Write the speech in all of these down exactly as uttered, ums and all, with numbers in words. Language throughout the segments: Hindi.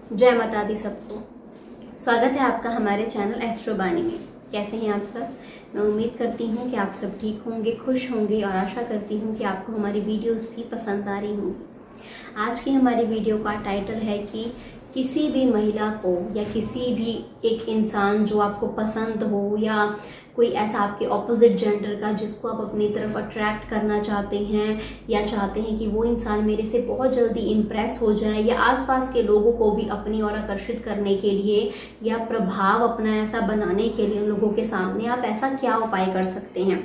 जय माता दी सबको। स्वागत है आपका हमारे चैनल एस्ट्रो बानी में। कैसे हैं आप सब? मैं उम्मीद करती हूँ कि आप सब ठीक होंगे, खुश होंगे और आशा करती हूँ कि आपको हमारी वीडियोस भी पसंद आ रही होंगी। आज की हमारी वीडियो का टाइटल है कि किसी भी महिला को या किसी भी एक इंसान जो आपको पसंद हो या कोई ऐसा आपके ऑपोजिट जेंडर का जिसको आप अपनी तरफ अट्रैक्ट करना चाहते हैं या चाहते हैं कि वो इंसान मेरे से बहुत जल्दी इम्प्रेस हो जाए या आसपास के लोगों को भी अपनी ओर आकर्षित करने के लिए या प्रभाव अपना ऐसा बनाने के लिए उन लोगों के सामने आप ऐसा क्या उपाय कर सकते हैं।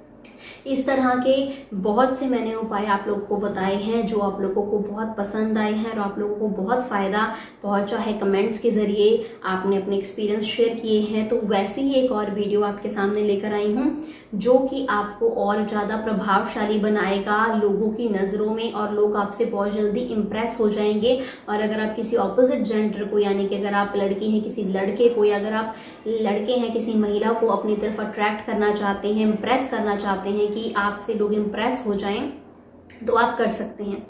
इस तरह के बहुत से मैंने उपाय आप लोगों को बताए हैं जो आप लोगों को बहुत पसंद आए हैं और आप लोगों को बहुत फ़ायदा पहुंचा है। कमेंट्स के ज़रिए आपने अपने एक्सपीरियंस शेयर किए हैं, तो वैसे ही एक और वीडियो आपके सामने लेकर आई हूं जो कि आपको और ज़्यादा प्रभावशाली बनाएगा लोगों की नज़रों में और लोग आपसे बहुत जल्दी इम्प्रेस हो जाएंगे। और अगर आप किसी ऑपोजिट जेंडर को, यानी कि अगर आप लड़की हैं किसी लड़के को, या अगर आप लड़के हैं किसी महिला को अपनी तरफ अट्रैक्ट करना चाहते हैं, इम्प्रेस करना चाहते हैं कि आपसे लोग इम्प्रेस हो जाएं, तो आप कर सकते हैं।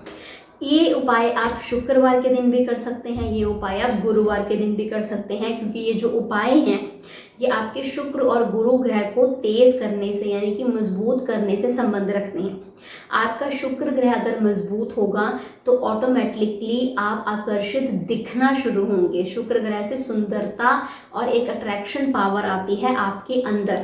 ये उपाय आप शुक्रवार के दिन भी कर सकते हैं, ये उपाय आप गुरुवार के दिन भी कर सकते हैं, क्योंकि ये जो उपाय हैं ये आपके शुक्र और गुरु ग्रह को तेज करने से यानी कि मजबूत करने से संबंध रखते हैं। आपका शुक्र ग्रह अगर मजबूत होगा तो ऑटोमेटिकली आप आकर्षित दिखना शुरू होंगे। शुक्र ग्रह से सुंदरता और एक अट्रैक्शन पावर आती है आपके अंदर,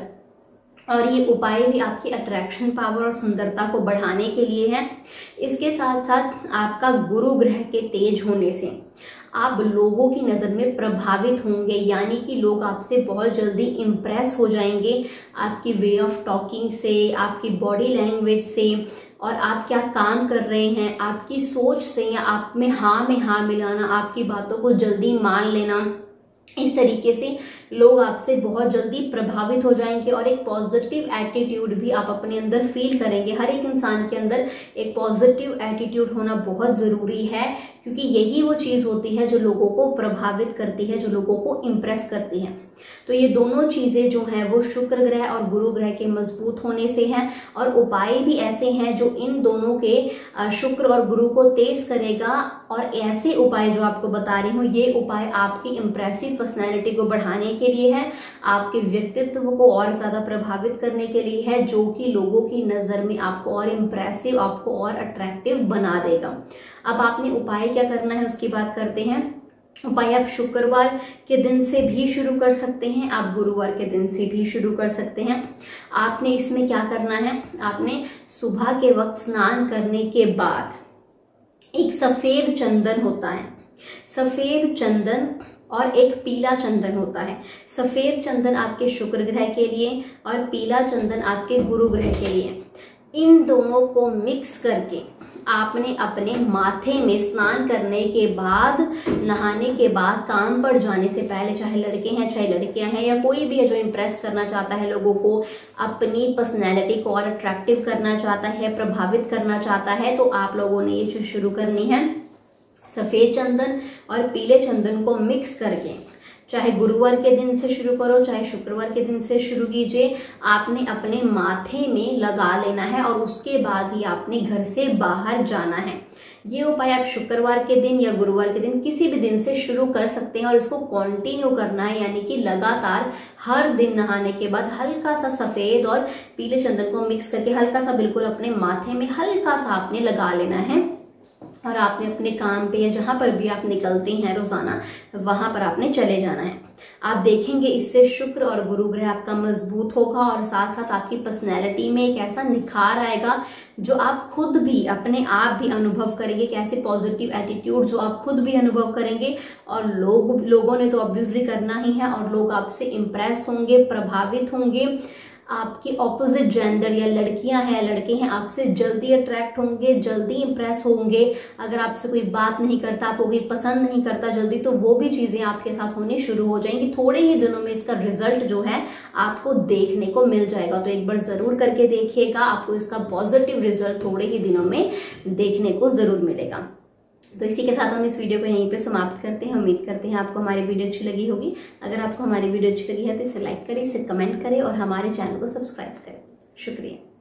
और ये उपाय भी आपकी अट्रैक्शन पावर और सुंदरता को बढ़ाने के लिए है। इसके साथ साथ आपका गुरु ग्रह के तेज होने से आप लोगों की नज़र में प्रभावित होंगे, यानी कि लोग आपसे बहुत जल्दी इम्प्रेस हो जाएंगे आपकी वे ऑफ टॉकिंग से, आपकी बॉडी लैंग्वेज से, और आप क्या काम कर रहे हैं आपकी सोच से, या आप में हाँ में हाँ मिलाना, आपकी बातों को जल्दी मान लेना। इस तरीके से लोग आपसे बहुत जल्दी प्रभावित हो जाएंगे और एक पॉजिटिव एटीट्यूड भी आप अपने अंदर फील करेंगे। हर एक इंसान के अंदर एक पॉजिटिव एटीट्यूड होना बहुत ज़रूरी है, क्योंकि यही वो चीज़ होती है जो लोगों को प्रभावित करती है, जो लोगों को इम्प्रेस करती है। तो ये दोनों चीज़ें जो हैं वो शुक्र ग्रह और गुरु ग्रह के मजबूत होने से हैं, और उपाय भी ऐसे हैं जो इन दोनों के शुक्र और गुरु को तेज करेगा। और ऐसे उपाय जो आपको बता रही हूँ, ये उपाय आपकी इम्प्रेसिव पर्सनैलिटी को बढ़ाने के लिए है, आपके व्यक्तित्व को और ज़्यादा प्रभावित करने के लिए है, जो कि लोगों की नज़र में आपको और इम्प्रेसिव, आपको और अट्रैक्टिव बना देगा। अब आपने उपाय क्या करना है उसकी बात करते हैं। उपाय आप शुक्रवार के दिन से भी शुरू कर सकते हैं, आप गुरुवार के दिन से भी शुरू कर सकते हैं। आपने इसमें क्या करना है, आपने सुबह के वक्त स्नान करने के बाद एक सफ़ेद चंदन होता है, सफ़ेद चंदन और एक पीला चंदन होता है। सफ़ेद चंदन आपके शुक्र ग्रह के लिए और पीला चंदन आपके गुरु ग्रह के लिए। इन दोनों को मिक्स करके आपने अपने माथे में स्नान करने के बाद, नहाने के बाद, काम पर जाने से पहले, चाहे लड़के हैं चाहे लड़कियां हैं या कोई भी है जो इम्प्रेस करना चाहता है लोगों को, अपनी पर्सनैलिटी को और अट्रैक्टिव करना चाहता है, प्रभावित करना चाहता है, तो आप लोगों ने ये चीज़ शुरू करनी है। सफ़ेद चंदन और पीले चंदन को मिक्स करके, चाहे गुरुवार के दिन से शुरू करो चाहे शुक्रवार के दिन से शुरू कीजिए, आपने अपने माथे में लगा लेना है और उसके बाद ही आपने घर से बाहर जाना है। ये उपाय आप शुक्रवार के दिन या गुरुवार के दिन किसी भी दिन से शुरू कर सकते हैं और इसको कंटिन्यू करना है, यानी कि लगातार हर दिन नहाने के बाद हल्का सा सफ़ेद और पीले चंदन को मिक्स करके हल्का सा बिल्कुल अपने माथे में हल्का सा आपने लगा लेना है, और आपने अपने काम पे या जहाँ पर भी आप निकलते हैं रोज़ाना वहाँ पर आपने चले जाना है। आप देखेंगे इससे शुक्र और गुरु ग्रह आपका मजबूत होगा और साथ साथ आपकी पर्सनैलिटी में एक ऐसा निखार आएगा जो आप खुद भी अपने आप भी अनुभव करेंगे, कैसे पॉजिटिव एटीट्यूड जो आप खुद भी अनुभव करेंगे, और लोग लोगों ने तो ऑब्वियसली करना ही है, और लोग आपसे इम्प्रेस होंगे, प्रभावित होंगे। आपकी ऑपोजिट जेंडर या लड़कियां हैं लड़के हैं आपसे जल्दी अट्रैक्ट होंगे, जल्दी इम्प्रेस होंगे। अगर आपसे कोई बात नहीं करता, आपको कोई पसंद नहीं करता जल्दी, तो वो भी चीज़ें आपके साथ होने शुरू हो जाएंगी। थोड़े ही दिनों में इसका रिजल्ट जो है आपको देखने को मिल जाएगा। तो एक बार ज़रूर करके देखिएगा, आपको इसका पॉजिटिव रिजल्ट थोड़े ही दिनों में देखने को ज़रूर मिलेगा। तो इसी के साथ हम इस वीडियो को यहीं पे समाप्त करते हैं। उम्मीद करते हैं आपको हमारी वीडियो अच्छी लगी होगी। अगर आपको हमारी वीडियो अच्छी लगी है तो इसे लाइक करें, इसे कमेंट करें और हमारे चैनल को सब्सक्राइब करें। शुक्रिया।